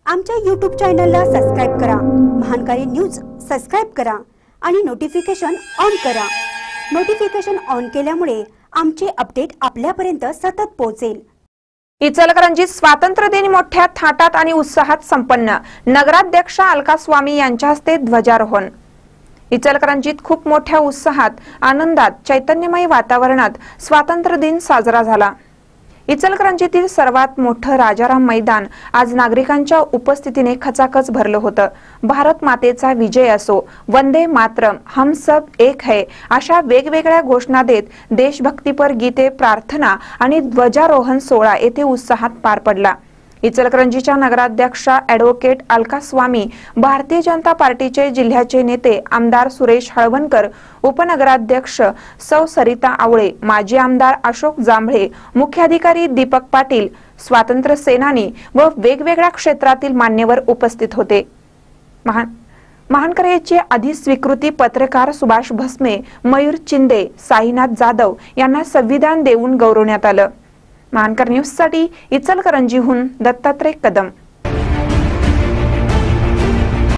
आमच्या YouTube चॅनलला subscribe करा, महानकारी न्यूज सबस्क्राइब करा आणि नोटिफिकेशन ऑन करा। नोटिफिकेशन ऑन केल्यामुळे आमचे अपडेट आपल्यापर्यंत सतत पोहोचेल। इचलकरंजीत स्वातंत्र्य दिन मोठ्या थाटात आणि उत्साहात संपन्न। नगराध्यक्ष अलका स्वामी यांच्या हस्ते ध्वजारोहण। इचलकरंजीत खूप मोठ्या उत्साहात, आनंदात, चैतन्यमय वातावरणात स्वातंत्र्य दिन साजरा झाला। इचलकरंजीतील सर्वात मोठं राजाराम मैदान आज नागरिकांच्या उपस्थितीने खचाखच भरलं होतं। भारत मातेचा विजय असो, वंदे मातरम, हम सब एक है अशा वेगवेगळ्या घोषणा देत देशभक्तीपर गीते, प्रार्थना आणि ध्वजारोहण सोहळा येथे उत्साहात पार पडला। इचलकरंजीच्या नगराध्यक्षा ॲडव्होकेट अलका स्वामी, भारतीय जनता पार्टीचे जिल्ह्याचे नेते आमदार सुरेश हळवणकर, उपनगराध्यक्ष सौ सरिता आवळे, माजी आमदार अशोक जांभळे, मुख्याधिकारी दीपक पाटील, स्वातंत्र्य सेनानी व वेगवेगळ्या क्षेत्रातील मान्यवर उपस्थित होते। महानकरेचे अधिस्वीकृती पत्रकार सुभाष भस्मे, मयूर चिंदे, साईनाथ जाधव यांना संविधान देऊन गौरवण्यात आलं। महानकर न्यूज साठी इचलकरंजीहून दत्तात्रय कदम।